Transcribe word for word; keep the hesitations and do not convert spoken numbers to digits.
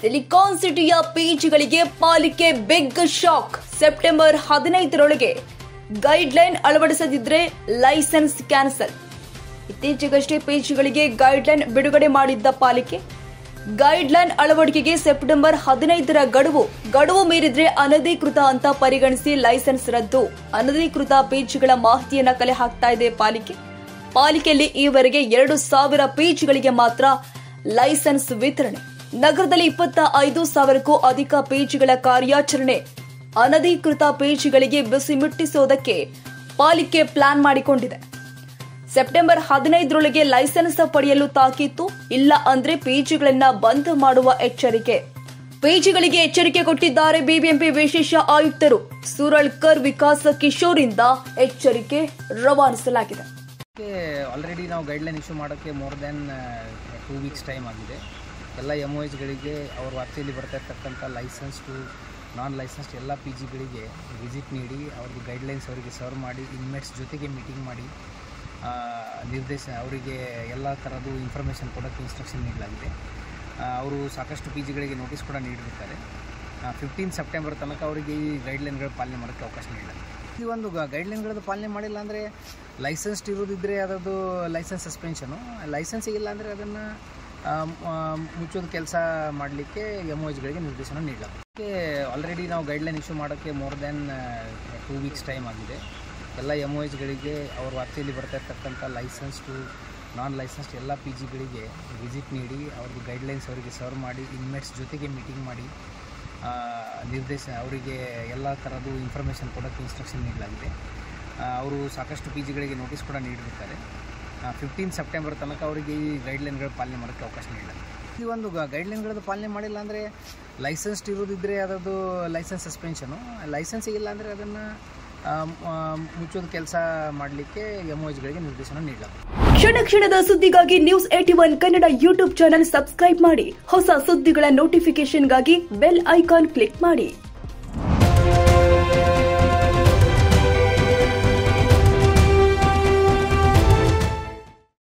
Silicon ಸಿಟಿಯ ಪಿಜಿಗಳಿಗೆ ಪಾಲಿಕೆ ಬಿಗ್ ಶಾಕ್. ಸೆಪ್ಟೆಂಬರ್ ಹದಿನೈದರೊಳಗೆ ಗೈಡ್ಲೈನ್ ಅಳವಡಿಸದಿದ್ರೆ ಲೈಸೆನ್ಸ್ ಕ್ಯಾನ್ಸಲ್. ಇತ್ತೀಚೆಗಷ್ಟೇ ಪಿಜಿಗಳಿಗೆ ಗೈಡ್ಲೈನ್ ಬಿಡುಗಡೆ ಮಾಡಿದ್ದ ಪಾಲಿಕೆ ಗೈಡ್ಲೈನ್ ಅಳವಡಿಕೆಗೆ ಸೆಪ್ಟೆಂಬರ್ ಹದಿನೈದರ ಗಡುವು ಗಡುವು ಮೀರಿದ್ರೆ ಅನಧಿಕೃತ ಅಂತ ಪರಿಗಣಿಸಿ ಲೈಸೆನ್ಸ್ ರದ್ದು. ಅನಧಿಕೃತ ಪಿಜಿಗಳ ಮಾಹಿತಿಯನ್ನ ಕಲೆ ಹಾಕ್ತಾ ಇದೆ ಪಾಲಿಕೆ. ಪಾಲಿಕೆಯಲ್ಲಿ ಈವರೆಗೆ ಎರಡು ಸಾವಿರ ಪಿಜಿಗಳಿಗೆ ಮಾತ್ರ ಲೈಸೆನ್ಸ್ ವಿತರಣೆ. ನಗರದಲ್ಲಿ ಇಪ್ಪತ್ತ ಐದು ಸಾವಿರಕ್ಕೂ ಅಧಿಕ ಪಿಜಿಗಳ ಕಾರ್ಯಾಚರಣೆ. ಅನಧಿಕೃತ ಪಿಜಿಗಳಿಗೆ ಬಿಸಿ ಮುಟ್ಟಿಸೋದಕ್ಕೆ ಪಾಲಿಕೆ ಪ್ಲಾನ್ ಮಾಡಿಕೊಂಡಿದೆ. ಸೆಪ್ಟೆಂಬರ್ ಹದಿನೈದರೊಳಗೆ ಲೈಸೆನ್ಸ್ ಪಡೆಯಲು ತಾಕೀತು, ಇಲ್ಲ ಅಂದ್ರೆ ಪಿಜಿಗಳನ್ನ ಬಂದ್ ಮಾಡುವ ಎಚ್ಚರಿಕೆ. ಪಿಜಿಗಳಿಗೆ ಎಚ್ಚರಿಕೆ ಕೊಟ್ಟಿದ್ದಾರೆ ಬಿಬಿಎಂಪಿ ವಿಶೇಷ ಆಯುಕ್ತರು. ಸೂರಳ್ಕರ್ ವಿಕಾಸ್ ಕಿಶೋರಿಂದ ಎಚ್ಚರಿಕೆ ರವಾನಿಸಲಾಗಿದೆ. ಆಲ್ರೆಡಿ ನಾವು ಗೈಡ್ಲೈನ್ ಇಶ್ಯೂ ಮಾಡೋಕ್ಕೆ more than two weeks time ಆಗಿದೆ. ಎಲ್ಲ ಎಮ್ ಒ ಎಚ್ಗಳಿಗೆ ಅವ್ರ ವ್ಯಾಪ್ತಿಯಲ್ಲಿ ಬರ್ತಾ ಇರ್ತಕ್ಕಂಥ ಲೈಸೆನ್ಸ್ ಟು ನಾನ್ ಲೈಸೆನ್ಸ್ಡ್ ಎಲ್ಲ ಪಿ ಜಿಗಳಿಗೆ ವಿಸಿಟ್ ನೀಡಿ ಅವ್ರಿಗೆ ಗೈಡ್ಲೈನ್ಸ್ ಅವರಿಗೆ ಸರ್ವ್ ಮಾಡಿ ಇನ್ಮೇಟ್ಸ್ ಜೊತೆಗೆ ಮೀಟಿಂಗ್ ಮಾಡಿ ನಿರ್ದೇಶ ಅವರಿಗೆ ಎಲ್ಲ ಥರದ್ದು ಇನ್ಫಾರ್ಮೇಷನ್ ಕೊಡೋಕ್ಕೆ ಇನ್ಸ್ಟ್ರಕ್ಷನ್ ನೀಡಲಾಗಿದೆ. ಅವರು ಸಾಕಷ್ಟು ಪಿ ಜಿಗಳಿಗೆ ನೋಟಿಸ್ ಕೂಡ ನೀಡಿರ್ತಾರೆ. ಫಿಫ್ಟೀನ್ ಸೆಪ್ಟೆಂಬರ್ ತನಕ ಅವರಿಗೆ ಈ ಗೈಡ್ಲೈನ್ಗಳು ಪಾಲನೆ ಮಾಡೋಕ್ಕೆ ಅವಕಾಶ ನೀಡಲಾಗಿದೆ. ಈ ಒಂದು ಗೈಡ್ಲೈನ್ಗಳದ್ದು ಪಾಲನೆ ಮಾಡಿಲ್ಲ ಅಂದರೆ ಲೈಸೆನ್ಸ್ಡ್ ಇರೋದಿದ್ದರೆ ಅದರದ್ದು ಲೈಸೆನ್ಸ್ ಸಸ್ಪೆನ್ಷನು, ಲೈಸೆನ್ಸ್ ಇಲ್ಲ ಅಂದರೆ ಅದನ್ನು ಮುಚ್ಚೋದು ಕೆಲಸ ಮಾಡಲಿಕ್ಕೆ ಎಮ್ ಒ ಎಚ್ಗಳಿಗೆ ನಿರ್ದೇಶನ ನೀಡಲಾಗಿದೆ. ಆಲ್ರೆಡಿ ನಾವು ಗೈಡ್ಲೈನ್ ಇಶ್ಯೂ ಮಾಡೋಕ್ಕೆ more than two weeks time ಆಗಿದೆ. ಎಲ್ಲ ಎಮ್ ಒ ಎಚ್ಗಳಿಗೆ ಅವ್ರ ವ್ಯಾಪ್ತಿಯಲ್ಲಿ ಬರ್ತಾ ಇರ್ತಕ್ಕಂಥ ಲೈಸೆನ್ಸ್ ಟು ನಾನ್ ಲೈಸೆನ್ಸ್ಡ್ ಎಲ್ಲ ಪಿ ಜಿಗಳಿಗೆ ವಿಸಿಟ್ ನೀಡಿ ಅವ್ರಿಗೆ ಗೈಡ್ಲೈನ್ಸ್ ಅವರಿಗೆ ಸರ್ವ್ ಮಾಡಿ ಇನ್ಮೇಟ್ಸ್ ಜೊತೆಗೆ ಮೀಟಿಂಗ್ ಮಾಡಿ ನಿರ್ದೇಶ ಅವರಿಗೆ ಎಲ್ಲ ಥರದ್ದು ಇನ್ಫಾರ್ಮೇಷನ್ ಕೊಡೋಕ್ಕೆ ಇನ್ಸ್ಟ್ರಕ್ಷನ್ ನೀಡಲಾಗಿದೆ. ಅವರು ಸಾಕಷ್ಟು ಪಿ ಜಿಗಳಿಗೆ ನೋಟಿಸ್ ಕೂಡ ನೀಡಿರ್ತಾರೆ. ಫಿಫ್ಟೀನ್ ಸೆಪ್ಟೆಂಬರ್ ತನಕ ಅವರಿಗೆ ಈ ಗೈಡ್ಲೈನ್ಗಳು ಪಾಲನೆ ಮಾಡೋಕ್ಕೆ ಅವಕಾಶ ನೀಡಲಾಗಿದೆ. ಈ ಒಂದು ಗೈಡ್ಲೈನ್ಗಳದ್ದು ಪಾಲನೆ ಮಾಡಿಲ್ಲ ಅಂದರೆ ಲೈಸೆನ್ಸ್ಡ್ ಇರೋದಿದ್ದರೆ ಅದರದ್ದು ಲೈಸೆನ್ಸ್ ಸಸ್ಪೆನ್ಷನು, ಲೈಸೆನ್ಸ್ ಇಲ್ಲ ಅಂದರೆ ಅದನ್ನು ಮುಚ್ಚೋದು ಕೆಲಸ ಮಾಡಲಿಕ್ಕೆ ಎಮ್ ಒ ಎಚ್ಗಳಿಗೆ ನಿರ್ದೇಶನ ನೀಡಲಾಗಿದೆ. ಕ್ಷಣ ಕ್ಷಣದ ಸುದ್ದಿಗಾಗಿ news eighty one Kannada YouTube channel subscribe ಮಾಡಿ. ಹೊಸ ಸುದ್ದಿಗಳ ನೋಟಿಫಿಕೇಶನ್ಗಾಗಿ ಬೆಲ್ ಐಕಾನ್ ಕ್ಲಿಕ್ ಮಾಡಿ.